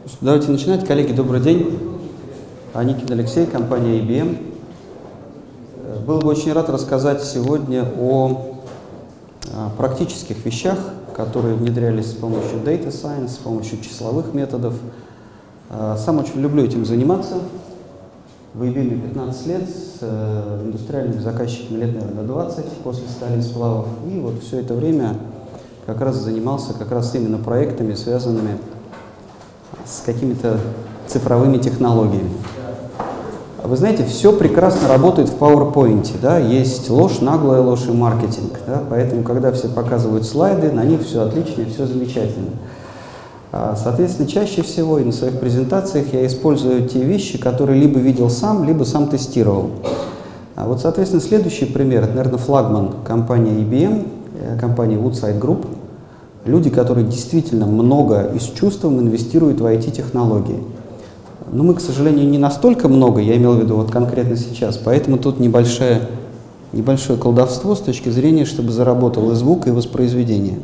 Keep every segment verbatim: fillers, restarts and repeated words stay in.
Давайте начинать. Коллеги, добрый день. Аникин Алексей, компания ай би эм. Был бы очень рад рассказать сегодня о практических вещах, которые внедрялись с помощью Data Science, с помощью числовых методов. Сам очень люблю этим заниматься. В ай би эм пятнадцать лет, с индустриальными заказчиками лет, наверное, двадцать после стали сплавов. И вот все это время как раз занимался как раз именно проектами, связанными с какими-то цифровыми технологиями. Вы знаете, все прекрасно работает в PowerPoint, да? Есть ложь, наглая ложь и маркетинг, да? Поэтому, когда все показывают слайды, на них все отлично и все замечательно. Соответственно, чаще всего и на своих презентациях я использую те вещи, которые либо видел сам, либо сам тестировал. А вот, соответственно, следующий пример, это, наверное, флагман компании ай би эм, компании Woodside Group. Люди, которые действительно много и с чувством инвестируют в ай ти-технологии. Но мы, к сожалению, не настолько много, я имел в виду вот конкретно сейчас, поэтому тут небольшое, небольшое колдовство с точки зрения, чтобы заработал и звук, и воспроизведение.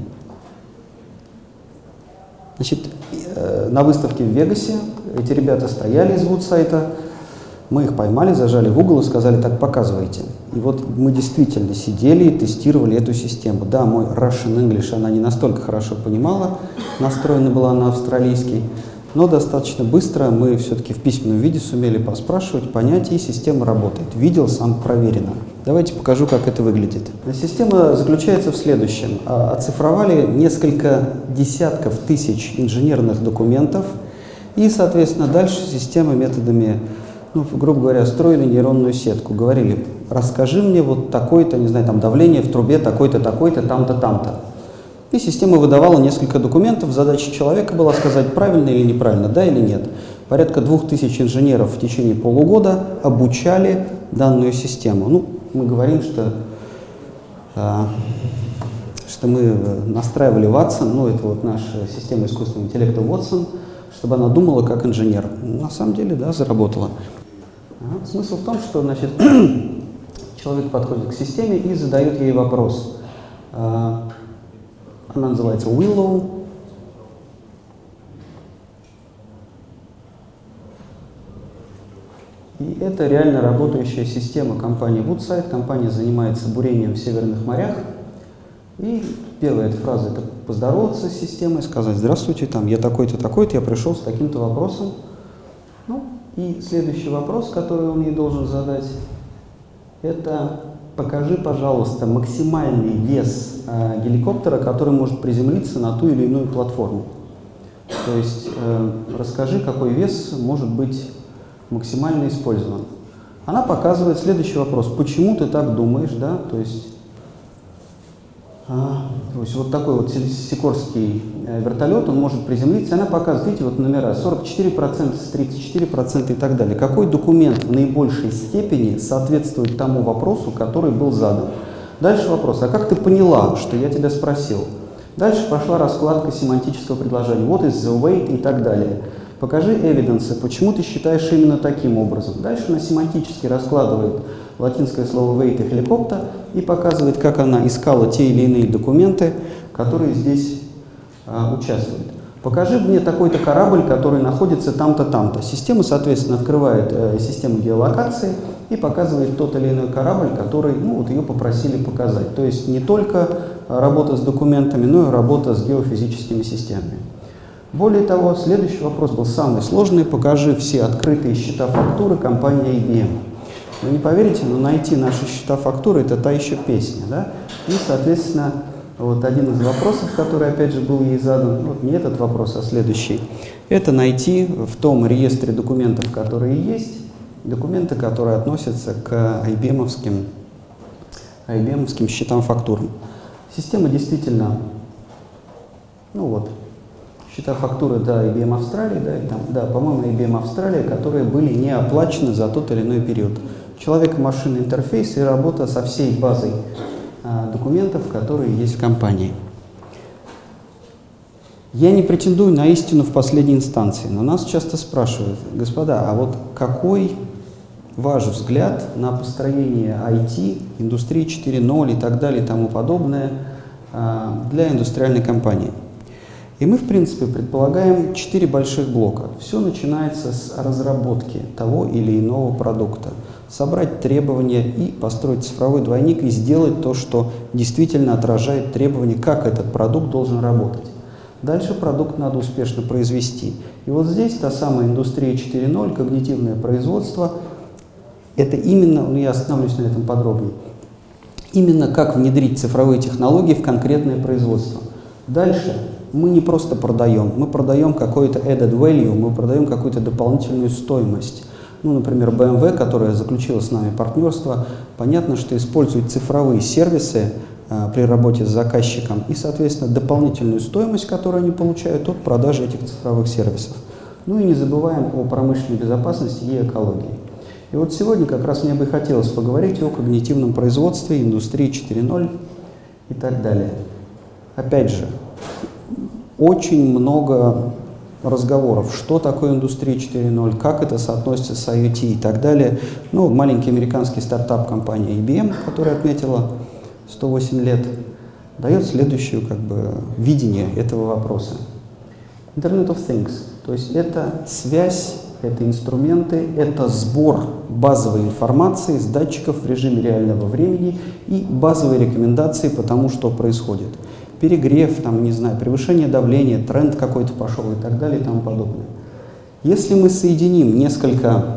Значит, на выставке в Вегасе эти ребята стояли из Вудсайта, мы их поймали, зажали в угол и сказали: так, показывайте. И вот мы действительно сидели и тестировали эту систему. Да, мой Russian English она не настолько хорошо понимала, настроена была на австралийский, но достаточно быстро мы все-таки в письменном виде сумели поспрашивать, понять, и система работает. Видел, сам проверено. Давайте покажу, как это выглядит. Система заключается в следующем. Оцифровали несколько десятков тысяч инженерных документов, и, соответственно, дальше система методами, ну, грубо говоря, строили нейронную сетку. Говорили: расскажи мне вот такое-то, не знаю, там давление в трубе такой-то, такой-то, там-то, там-то. И система выдавала несколько документов. Задача человека была сказать, правильно или неправильно, да или нет. Порядка двух тысяч инженеров в течение полугода обучали данную систему. Ну, мы говорим, что, э, что мы настраивали Watson, ну, это вот наша система искусственного интеллекта Watson, чтобы она думала как инженер. На самом деле, да, заработала. Ага. Смысл в том, что, значит, человек подходит к системе и задает ей вопрос. Она называется Willow. И это реально работающая система компании Woodside. Компания занимается бурением в северных морях. И первая эта фраза — это поздороваться с системой, сказать: здравствуйте, там, я такой-то, такой-то, я пришел с таким-то вопросом. Ну, и следующий вопрос, который он ей должен задать, это: покажи, пожалуйста, максимальный вес э, геликоптера, который может приземлиться на ту или иную платформу. То есть э, расскажи, какой вес может быть максимально использован. Она показывает следующий вопрос: почему ты так думаешь, да? То есть, а, то есть вот такой вот сикорский э, вертолет, он может приземлиться, и она показывает, видите, вот номера сорок четыре процента, тридцать четыре процента и так далее. Какой документ в наибольшей степени соответствует тому вопросу, который был задан? Дальше вопрос: а как ты поняла, что я тебя спросил? Дальше пошла раскладка семантического предложения. What is the weight и так далее. Покажи evidence, почему ты считаешь именно таким образом. Дальше она семантически раскладывает латинское слово weight и helicopter и показывает, как она искала те или иные документы, которые здесь а, участвуют. Покажи мне такой-то корабль, который находится там-то, там-то. Система, соответственно, открывает э, систему геолокации и показывает тот или иной корабль, который, ну, вот ее попросили показать. То есть не только работа с документами, но и работа с геофизическими системами. Более того, следующий вопрос был самый сложный. Покажи все открытые счета фактуры компании ай би эм. Вы не поверите, но найти наши счета фактуры — это та еще песня, да? И, соответственно, вот один из вопросов, который, опять же, был ей задан, вот не этот вопрос, а следующий, это найти в том реестре документов, которые есть, документы, которые относятся к ай би эм-овским, ай би эм-овским счетам фактурам. Система действительно, ну вот, счета фактуры, да, ай би эм Австралии, да, и там, да, по-моему, ай би эм Австралия, которые были не оплачены за тот или иной период. Человек-машинный интерфейс и работа со всей базой а, документов, которые есть в компании. Я не претендую на истину в последней инстанции, но нас часто спрашивают: господа, а вот какой ваш взгляд на построение ай ти, индустрии четыре ноль и так далее и тому подобное а, для индустриальной компании? И мы, в принципе, предполагаем четыре больших блока. Все начинается с разработки того или иного продукта. Собрать требования и построить цифровой двойник и сделать то, что действительно отражает требования, как этот продукт должен работать. Дальше продукт надо успешно произвести. И вот здесь та самая индустрия четыре ноль, когнитивное производство, это именно, ну я остановлюсь на этом подробнее, именно как внедрить цифровые технологии в конкретное производство. Дальше мы не просто продаем, мы продаем какой-то added value, мы продаем какую-то дополнительную стоимость. Ну, например, бэ эм вэ, которая заключила с нами партнерство, понятно, что использует цифровые сервисы а, при работе с заказчиком и, соответственно, дополнительную стоимость, которую они получают от продажи этих цифровых сервисов. Ну и не забываем о промышленной безопасности и экологии. И вот сегодня как раз мне бы хотелось поговорить о когнитивном производстве, индустрии четыре ноль и так далее. Опять же, очень много разговоров, что такое индустрия четыре ноль, как это соотносится с ай о ти и так далее. Ну, маленький американский стартап компания ай би эм, которая отметила сто восемь лет, дает следующее как бы видение этого вопроса. Internet of Things, то есть это связь, это инструменты, это сбор базовой информации с датчиков в режиме реального времени и базовые рекомендации по тому, что происходит. Перегрев, там, не знаю, превышение давления, тренд какой-то пошел и так далее и тому подобное. Если мы соединим несколько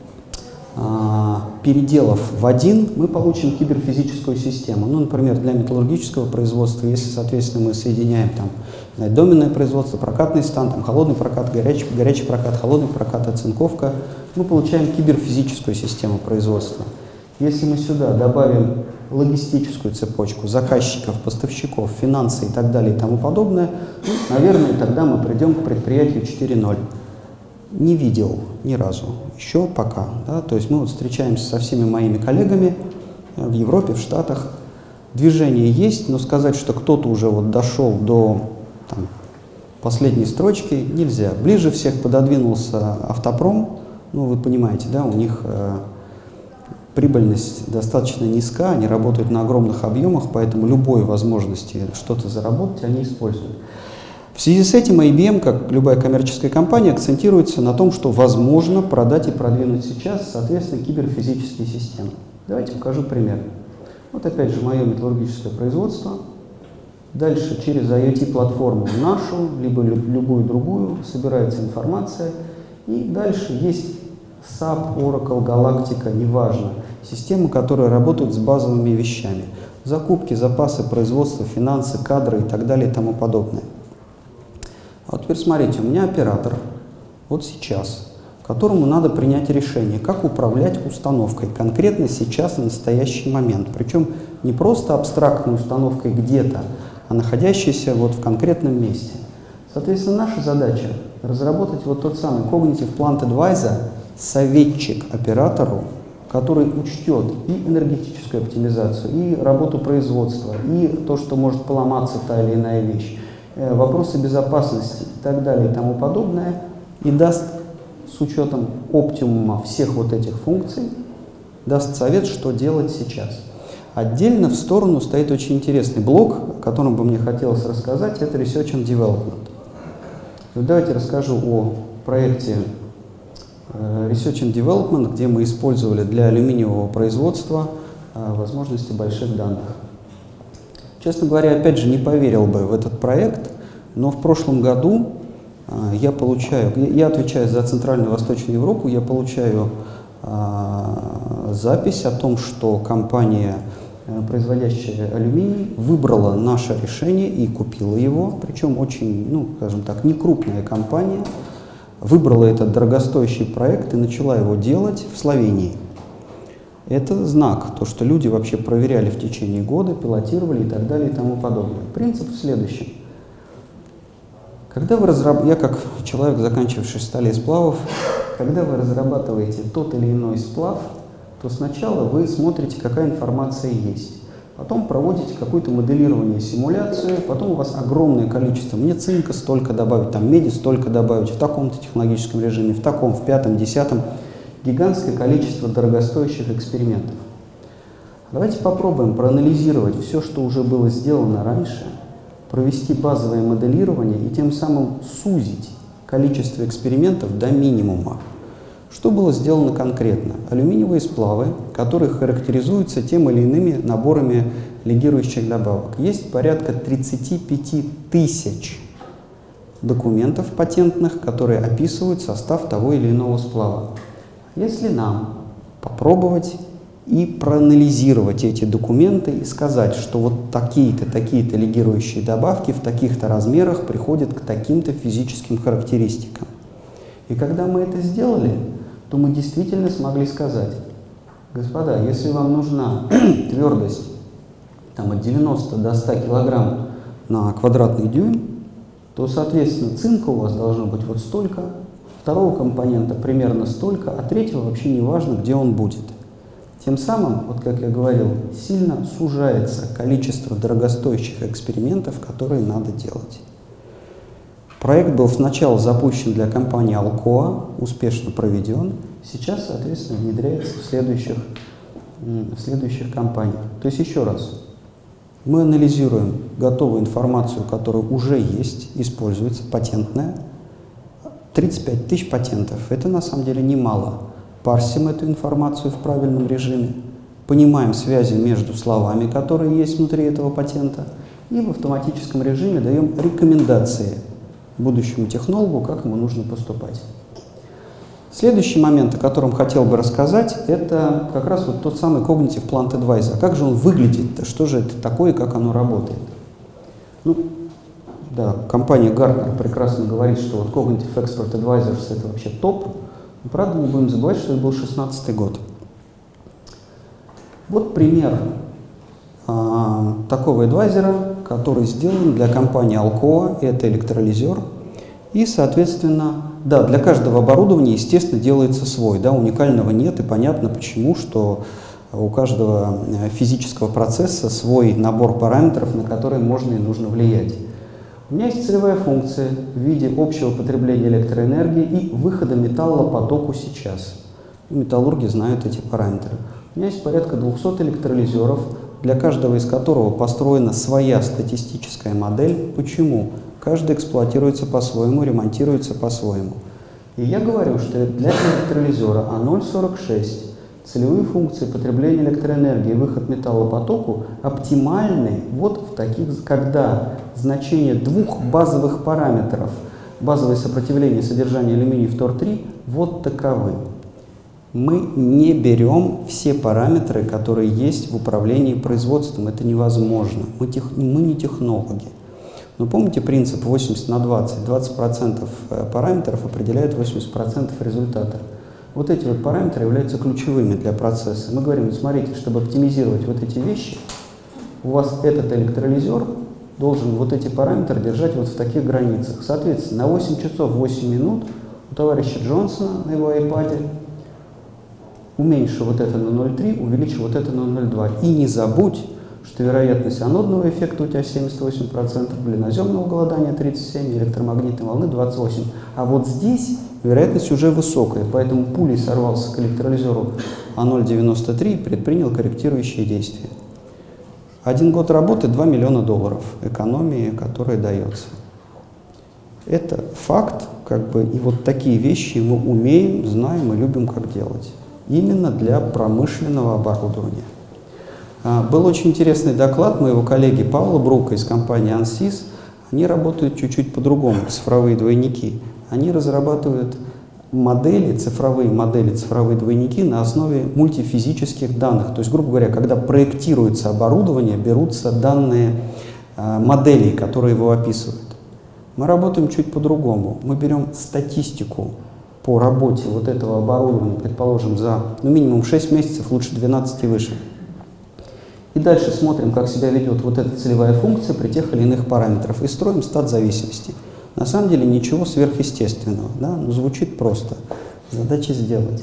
а, переделов в один, мы получим киберфизическую систему. Ну, например, для металлургического производства, если, соответственно, мы соединяем там доменное производство, прокатный стан, там, холодный прокат, горячий, горячий прокат, холодный прокат, оцинковка, мы получаем киберфизическую систему производства. Если мы сюда добавим логистическую цепочку заказчиков, поставщиков, финансы и так далее и тому подобное, ну, наверное, тогда мы придем к предприятию четыре ноль. Не видел ни разу, еще пока. Да? То есть мы вот встречаемся со всеми моими коллегами в Европе, в Штатах. Движение есть, но сказать, что кто-то уже вот дошел до там, последней строчки, нельзя. Ближе всех пододвинулся автопром, ну вы понимаете, да, у них э, прибыльность достаточно низка, они работают на огромных объемах, поэтому любой возможности что-то заработать они используют. В связи с этим ай би эм, как любая коммерческая компания, акцентируется на том, что возможно продать и продвинуть сейчас, соответственно, киберфизические системы. Давайте покажу пример. Вот опять же мое металлургическое производство. Дальше через ай о ти-платформу нашу, либо любую другую, собирается информация. И дальше есть сап, Oracle, Galactica, неважно. Системы, которые работают с базовыми вещами. Закупки, запасы, производство, финансы, кадры и так далее и тому подобное. А вот теперь смотрите, у меня оператор вот сейчас, которому надо принять решение, как управлять установкой конкретно сейчас, в настоящий момент. Причем не просто абстрактной установкой где-то, а находящейся вот в конкретном месте. Соответственно, наша задача разработать вот тот самый Cognitive Plant Advisor, советчик оператору, который учтет и энергетическую оптимизацию, и работу производства, и то, что может поломаться та или иная вещь, вопросы безопасности и так далее и тому подобное, и даст с учетом оптимума всех вот этих функций, даст совет, что делать сейчас. Отдельно в сторону стоит очень интересный блок, о котором бы мне хотелось рассказать, это Research and Development. Давайте расскажу о проекте Research and Development, где мы использовали для алюминиевого производства возможности больших данных. Честно говоря, опять же, не поверил бы в этот проект, но в прошлом году я получаю, я отвечаю за Центральную и Восточную Европу, я получаю запись о том, что компания, производящая алюминий, выбрала наше решение и купила его, причем очень, ну, скажем так, не крупная компания, выбрала этот дорогостоящий проект и начала его делать в Словении. Это знак, то, что люди вообще проверяли в течение года, пилотировали и так далее и тому подобное. Принцип в следующем. Когда вы разраб... Я как человек, заканчивавший стали и сплавов, когда вы разрабатываете тот или иной сплав, то сначала вы смотрите, какая информация есть. Потом проводите какое-то моделирование, симуляцию, потом у вас огромное количество. Мне цинка столько добавить, там меди столько добавить, в таком-то технологическом режиме, в таком, в пятом, десятом. Гигантское количество дорогостоящих экспериментов. Давайте попробуем проанализировать все, что уже было сделано раньше, провести базовое моделирование и тем самым сузить количество экспериментов до минимума. Что было сделано конкретно? Алюминиевые сплавы, которые характеризуются тем или иными наборами лигирующих добавок. Есть порядка тридцати пяти тысяч документов патентных, которые описывают состав того или иного сплава. Если нам попробовать и проанализировать эти документы и сказать, что вот такие-то, такие-то лигирующие добавки в таких-то размерах приходят к таким-то физическим характеристикам. И когда мы это сделали, то мы действительно смогли сказать: господа, если вам нужна твердость там, от девяноста до ста килограмм на квадратный дюйм, то, соответственно, цинка у вас должно быть вот столько, второго компонента примерно столько, а третьего вообще не важно, где он будет. Тем самым, вот как я говорил, сильно сужается количество дорогостоящих экспериментов, которые надо делать. Проект был сначала запущен для компании Alcoa, успешно проведен, сейчас, соответственно, внедряется в следующих, в следующих компаниях. То есть, еще раз, мы анализируем готовую информацию, которая уже есть, используется, патентная. тридцать пять тысяч патентов, это на самом деле немало. Парсим эту информацию в правильном режиме, понимаем связи между словами, которые есть внутри этого патента, и в автоматическом режиме даем рекомендации будущему технологу, как ему нужно поступать. Следующий момент, о котором хотел бы рассказать, это как раз вот тот самый Cognitive Plant Advisor. Как же он выглядит-то? Что же это такое, как оно работает? Ну, да, компания Gartner прекрасно говорит, что вот Cognitive Expert Advisors — это вообще топ. Но, правда, не будем забывать, что это был шестнадцатый год. Вот пример а, такого адвайзера, который сделан для компании Alcoa, это электролизер. И, соответственно, да, для каждого оборудования, естественно, делается свой. Да, уникального нет, и понятно почему, что у каждого физического процесса свой набор параметров, на которые можно и нужно влиять. У меня есть целевая функция в виде общего потребления электроэнергии и выхода металла по току сейчас. И металлурги знают эти параметры. У меня есть порядка двухсот электролизеров, для каждого из которого построена своя статистическая модель. Почему? Каждый эксплуатируется по-своему, ремонтируется по-своему. И я говорю, что для электролизера А ноль сорок шесть целевые функции потребления электроэнергии и выход металла по току оптимальны вот в таких, когда значение двух базовых параметров, базовое сопротивление содержания алюминия фтор три, вот таковы. Мы не берем все параметры, которые есть в управлении производством. Это невозможно. Мы, тех, мы не технологи. Но помните принцип восемьдесят на двадцать? двадцать процентов параметров определяют восемьдесят процентов результата. Вот эти вот параметры являются ключевыми для процесса. Мы говорим: смотрите, чтобы оптимизировать вот эти вещи, у вас этот электролизер должен вот эти параметры держать вот в таких границах. Соответственно, на восемь часов восемь минут у товарища Джонсона на его iPad уменьши вот это на ноль целых три, увеличи вот это на ноль целых два. И не забудь, что вероятность анодного эффекта у тебя семьдесят восемь процентов, блиноземного голодания тридцать семь процентов, электромагнитной волны двадцать восемь процентов. А вот здесь вероятность уже высокая, поэтому пулей сорвался к электролизеру А ноль девяносто три и предпринял корректирующие действия. Один год работы — два миллиона долларов экономии, которая дается. Это факт, как бы, и вот такие вещи мы умеем, знаем и любим, как делать. Именно для промышленного оборудования. Был очень интересный доклад моего коллеги Павла Брука из компании Ansys. Они работают чуть-чуть по-другому, цифровые двойники. Они разрабатывают модели, цифровые модели, цифровые двойники на основе мультифизических данных. То есть, грубо говоря, когда проектируется оборудование, берутся данные э, моделей, которые его описывают. Мы работаем чуть по-другому. Мы берем статистику по работе вот этого оборудования, предположим, за ну, минимум шесть месяцев, лучше двенадцать и выше. И дальше смотрим, как себя ведет вот эта целевая функция при тех или иных параметрах, и строим стат зависимости. На самом деле ничего сверхъестественного, да? Но звучит просто. Задача сделать.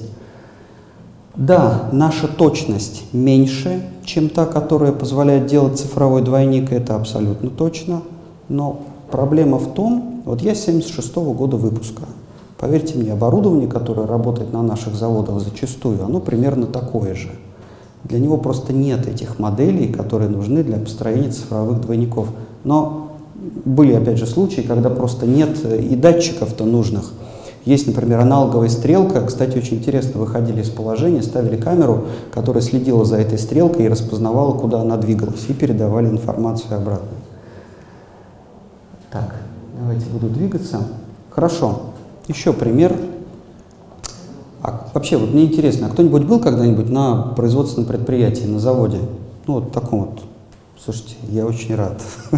Да, наша точность меньше, чем та, которая позволяет делать цифровой двойник, это абсолютно точно. Но проблема в том, вот я семьдесят шестого года выпуска. Поверьте мне, оборудование, которое работает на наших заводах зачастую, оно примерно такое же. Для него просто нет этих моделей, которые нужны для построения цифровых двойников. Но были, опять же, случаи, когда просто нет и датчиков-то нужных. Есть, например, аналоговая стрелка. Кстати, очень интересно, выходили из положения, ставили камеру, которая следила за этой стрелкой и распознавала, куда она двигалась, и передавали информацию обратно. Так, давайте буду двигаться. Хорошо. Еще пример. А вообще, вот мне интересно, а кто-нибудь был когда-нибудь на производственном предприятии, на заводе? Ну, вот таком вот. Слушайте, я очень рад.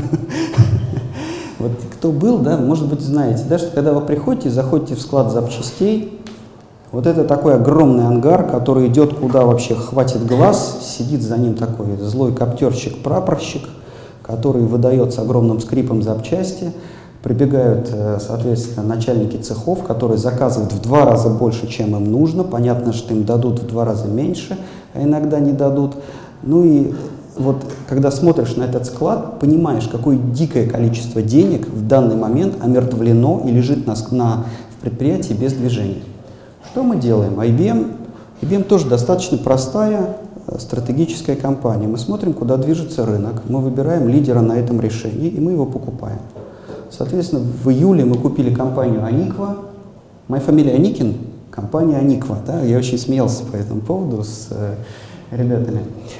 Вот кто был, да, может быть, знаете, да, что когда вы приходите, заходите в склад запчастей, вот это такой огромный ангар, который идет куда вообще хватит глаз, сидит за ним такой злой коптерщик-прапорщик, который выдает с огромным скрипом запчасти. Прибегают, соответственно, начальники цехов, которые заказывают в два раза больше, чем им нужно. Понятно, что им дадут в два раза меньше, а иногда не дадут. Ну и вот когда смотришь на этот склад, понимаешь, какое дикое количество денег в данный момент омертвлено и лежит на, на, в предприятии без движения. Что мы делаем? ай би эм, ай би эм тоже достаточно простая стратегическая компания. Мы смотрим, куда движется рынок, мы выбираем лидера на этом решении, и мы его покупаем. Соответственно, в июле мы купили компанию Аниква. Моя фамилия Аникин, компания Аниква. Да? Я очень смеялся по этому поводу с э, ребятами.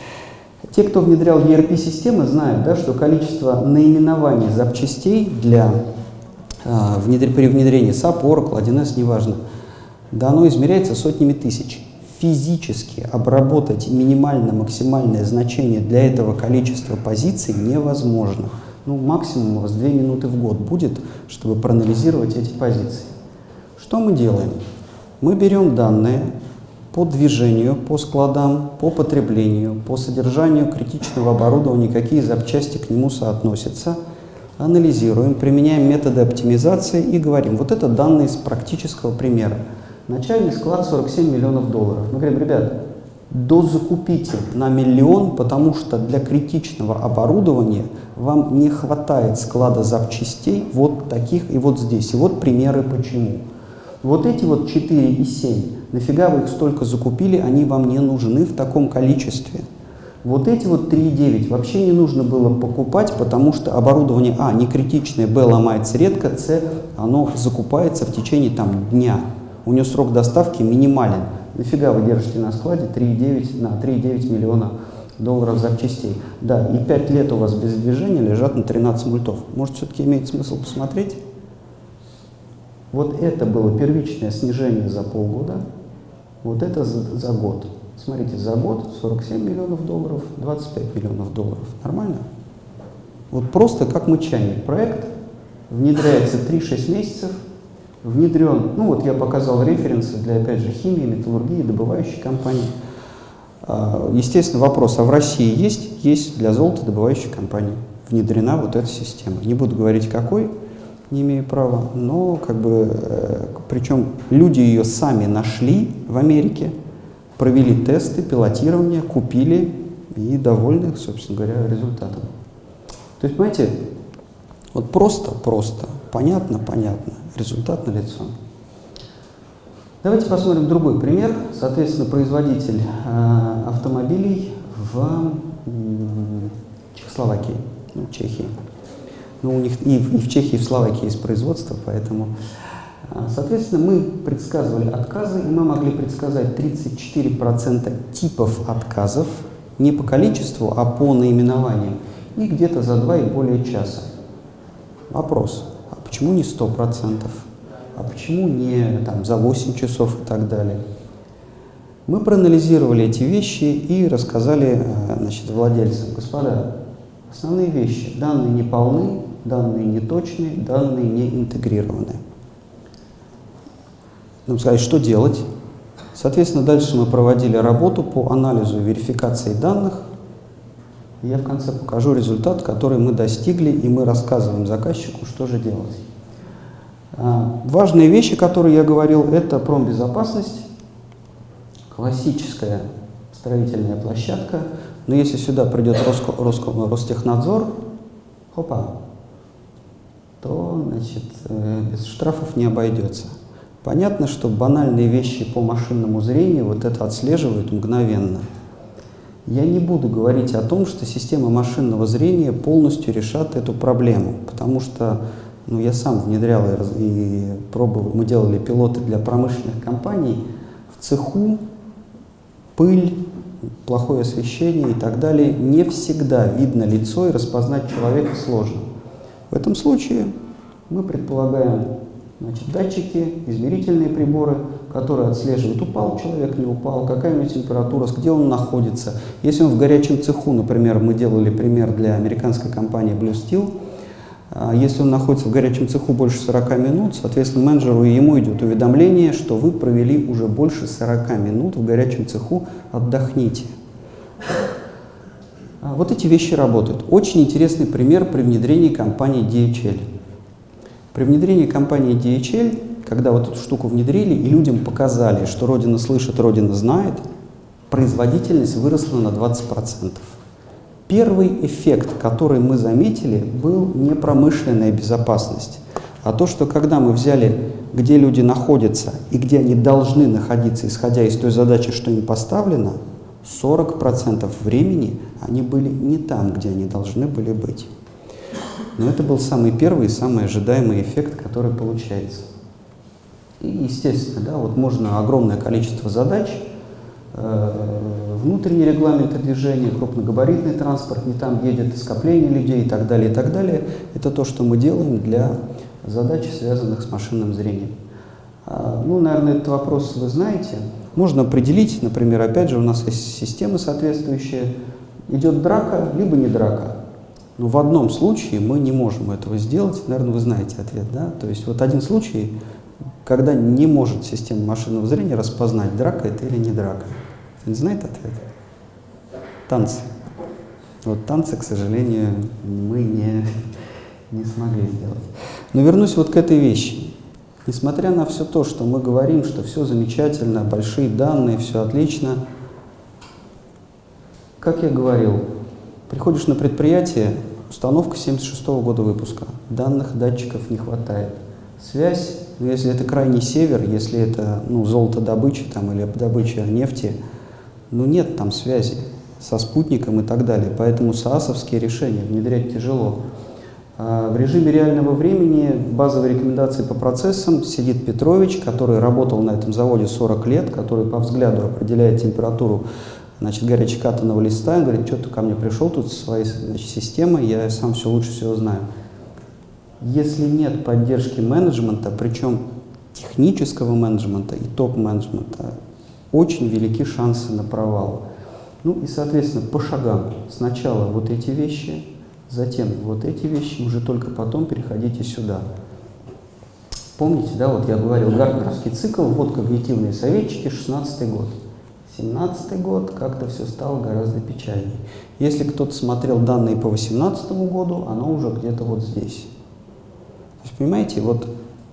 Те, кто внедрял и ар пи-системы, знают, да, что количество наименований запчастей для, э, внедр... при внедрении сап, Oracle, один эс, неважно, да, оно измеряется сотнями тысяч. Физически обработать минимальное-максимальное значение для этого количества позиций невозможно. Ну, максимум у вас две минуты в год будет, чтобы проанализировать эти позиции. Что мы делаем? Мы берем данные по движению, по складам, по потреблению, по содержанию критичного оборудования, какие запчасти к нему соотносятся, анализируем, применяем методы оптимизации и говорим, вот это данные из практического примера. Начальный склад сорок семь миллионов долларов. Мы говорим, ребят, дозакупите на миллион, потому что для критичного оборудования вам не хватает склада запчастей вот таких и вот здесь. И вот примеры почему. Вот эти вот четыре и семь, нафига вы их столько закупили, они вам не нужны в таком количестве. Вот эти вот три и девять вообще не нужно было покупать, потому что оборудование, а, не критичное, б, ломается редко, с, оно закупается в течение там дня. У него срок доставки минимален. Нафига вы держите на складе три и девять на три и девять миллиона долларов запчастей? Да, и пять лет у вас без движения лежат на тринадцать мультов. Может, все-таки имеет смысл посмотреть? Вот это было первичное снижение за полгода, вот это за, за год. Смотрите, за год сорок семь миллионов долларов, двадцать пять миллионов долларов. Нормально? Вот просто как мычание. Проект внедряется три-шесть месяцев, внедрен, ну вот я показал референсы для, опять же, химии, металлургии, добывающей компании. Естественно, вопрос, а в России есть? Есть для золотодобывающей компании. Внедрена вот эта система. Не буду говорить, какой, не имею права, но как бы, причем люди ее сами нашли в Америке, провели тесты, пилотирование, купили и довольны, собственно говоря, результатом. То есть, понимаете, вот просто-просто, понятно-понятно, результат налицо. Давайте посмотрим другой пример. Соответственно, производитель э, автомобилей в э, Чехословакии, ну, Чехии. Ну, у них и, и в Чехии, и в Словакии есть производство, поэтому, э, соответственно, мы предсказывали отказы, и мы могли предсказать тридцать четыре процента типов отказов, не по количеству, а по наименованиям, и где-то за два и более часа. Вопрос, а почему не сто процентов? А почему не там, за восемь часов и так далее? Мы проанализировали эти вещи и рассказали, значит, владельцам: господа, основные вещи. Данные не полны, данные не точные, данные не интегрированы. Нам сказали, что делать. Соответственно, дальше мы проводили работу по анализу и верификации данных. Я в конце покажу результат, который мы достигли, и мы рассказываем заказчику, что же делать. Важные вещи, которые я говорил, это промбезопасность, классическая строительная площадка. Но если сюда придет Роско, Роско, Ростехнадзор, хопа, то, значит, без штрафов не обойдется. Понятно, что банальные вещи по машинному зрению вот это отслеживают мгновенно. Я не буду говорить о том, что системы машинного зрения полностью решат эту проблему, потому что ну, я сам внедрял и, и пробовал, мы делали пилоты для промышленных компаний, в цеху пыль, плохое освещение и так далее, не всегда видно лицо и распознать человека сложно. В этом случае мы предполагаем, значит, датчики, измерительные приборы, которые отслеживают, упал человек, не упал, какая у него температура, где он находится. Если он в горячем цеху, например, мы делали пример для американской компании Blue Steel, если он находится в горячем цеху больше сорока минут, соответственно, менеджеру и ему идет уведомление, что вы провели уже больше сорока минут в горячем цеху, отдохните. Вот эти вещи работают. Очень интересный пример при внедрении компании ди эйч эл. При внедрении компании ди эйч эл, когда вот эту штуку внедрили и людям показали, что Родина слышит, Родина знает, производительность выросла на двадцать процентов. Первый эффект, который мы заметили, был не промышленная безопасность, а то, что когда мы взяли, где люди находятся и где они должны находиться, исходя из той задачи, что им поставлено, сорок процентов времени они были не там, где они должны были быть. Но это был самый первый и самый ожидаемый эффект, который получается. И, естественно, да, вот можно огромное количество задач, внутренние регламенты движения, крупногабаритный транспорт не там едет, скопление людей и так далее, и так далее. Это то, что мы делаем для задач, связанных с машинным зрением. Ну, наверное, этот вопрос вы знаете. Можно определить, например, опять же, у нас есть системы соответствующие. Идет драка, либо не драка. Но в одном случае мы не можем этого сделать. Наверное, вы знаете ответ, да? То есть вот один случай, когда не может система машинного зрения распознать, драка это или не драка. Кто-нибудь знает ответ? Танцы. Вот танцы, к сожалению, мы не, не смогли сделать. Но вернусь вот к этой вещи. Несмотря на все то, что мы говорим, что все замечательно, большие данные, все отлично, как я говорил, приходишь на предприятие, установка семьдесят шестого года выпуска, данных, датчиков не хватает. Связь, ну, если это крайний север, если это ну, золотодобыча там, или добыча нефти, ну нет там связи со спутником и так далее. Поэтому СААСовские решения внедрять тяжело. А в режиме реального времени базовые рекомендации по процессам сидит Петрович, который работал на этом заводе сорок лет, который по взгляду определяет температуру, значит, горячекатанного листа. Он говорит, что ты ко мне пришел тут со своей, значит, системой, я сам все лучше всего знаю. Если нет поддержки менеджмента, причем технического менеджмента и топ-менеджмента, очень велики шансы на провал. Ну и, соответственно, по шагам. Сначала вот эти вещи, затем вот эти вещи, уже только потом переходите сюда. Помните, да, вот я говорил, гартнеровский цикл, вот когнитивные советчики, шестнадцатый год. семнадцатый год как-то все стало гораздо печальнее. Если кто-то смотрел данные по восемнадцатому году, оно уже где-то вот здесь. То есть, понимаете, вот,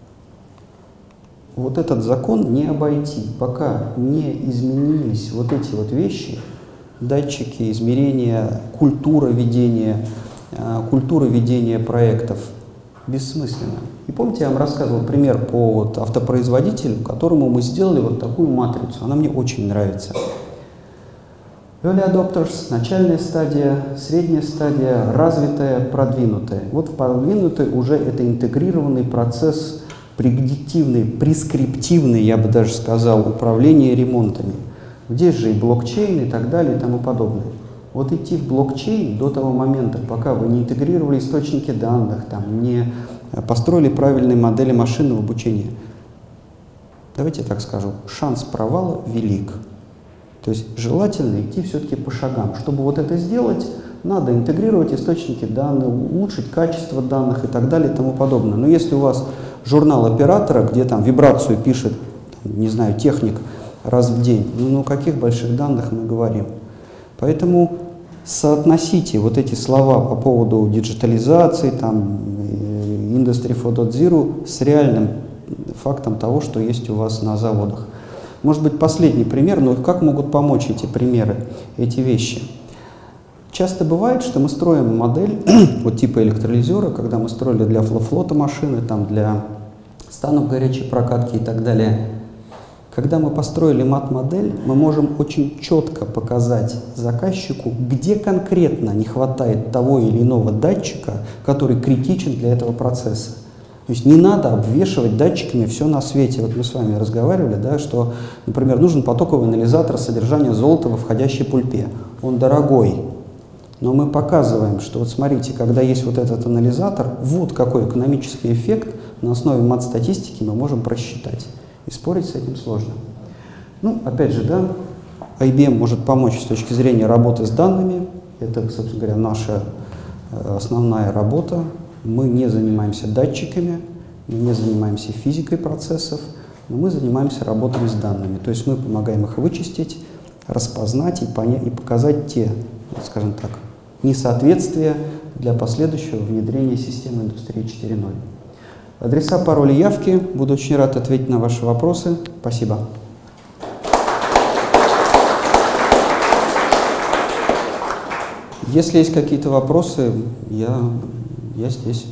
вот этот закон не обойти, пока не изменились вот эти вот вещи, датчики, измерения, культура ведения, культура ведения проектов, бессмысленно. И помните, я вам рассказывал пример по вот автопроизводителю, которому мы сделали вот такую матрицу. Она мне очень нравится. Early adopters, начальная стадия, средняя стадия, развитая, продвинутая. Вот в продвинутой уже это интегрированный процесс, предиктивный, прескриптивный, я бы даже сказал, управление ремонтами. Здесь же и блокчейн и так далее и тому подобное. Вот идти в блокчейн до того момента, пока вы не интегрировали источники данных, там, не построили правильные модели машинного обучения, давайте я так скажу, шанс провала велик. То есть желательно идти все-таки по шагам. Чтобы вот это сделать, надо интегрировать источники данных, улучшить качество данных и так далее и тому подобное. Но если у вас журнал оператора, где там вибрацию пишет, не знаю, техник раз в день, ну о каких больших данных мы говорим? Поэтому соотносите вот эти слова по поводу диджитализации, там, Industry фор точка зеро с реальным фактом того, что есть у вас на заводах. Может быть, последний пример, но как могут помочь эти примеры, эти вещи? Часто бывает, что мы строим модель вот типа электролизера, когда мы строили для флота машины, там, для станов горячей прокатки и так далее. Когда мы построили мат-модель, мы можем очень четко показать заказчику, где конкретно не хватает того или иного датчика, который критичен для этого процесса. То есть не надо обвешивать датчиками все на свете. Вот мы с вами разговаривали, да, что, например, нужен потоковый анализатор содержания золота во входящей пульпе. Он дорогой. Но мы показываем, что вот смотрите, когда есть вот этот анализатор, вот какой экономический эффект на основе мат-статистики мы можем просчитать. И спорить с этим сложно. Ну, опять же, да, ай би эм может помочь с точки зрения работы с данными. Это, собственно говоря, наша основная работа. Мы не занимаемся датчиками, мы не занимаемся физикой процессов, но мы занимаемся работой с данными. То есть мы помогаем их вычистить, распознать и, понять, и показать те, скажем так, несоответствия для последующего внедрения системы индустрии четыре ноль. Адреса, пароли, явки. Буду очень рад ответить на ваши вопросы. Спасибо. Если есть какие-то вопросы, я, я здесь.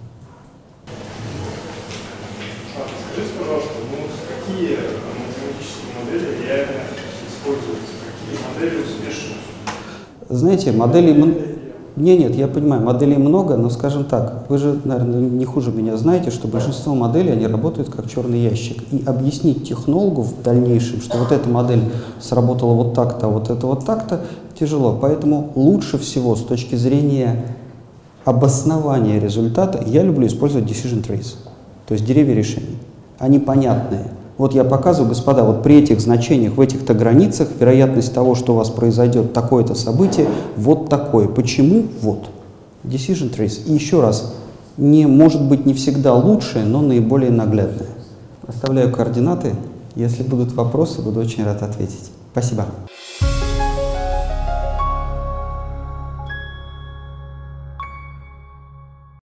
Скажите, пожалуйста, ну, какие математические модели реально используются? Какие модели успешны? Знаете, моделей... Не, нет, я понимаю, моделей много, но, скажем так, вы же, наверное, не хуже меня знаете, что большинство моделей, они работают как черный ящик. И объяснить технологу в дальнейшем, что вот эта модель сработала вот так-то, а вот это вот так-то, тяжело. Поэтому лучше всего с точки зрения обоснования результата я люблю использовать decision trees, то есть деревья решений. Они понятные. Вот я показываю, господа, вот при этих значениях, в этих-то границах, вероятность того, что у вас произойдет такое-то событие, вот такое. Почему? Вот. Decision trees. И еще раз, не, может быть не всегда лучшее, но наиболее наглядное. Оставляю координаты. Если будут вопросы, буду очень рад ответить. Спасибо.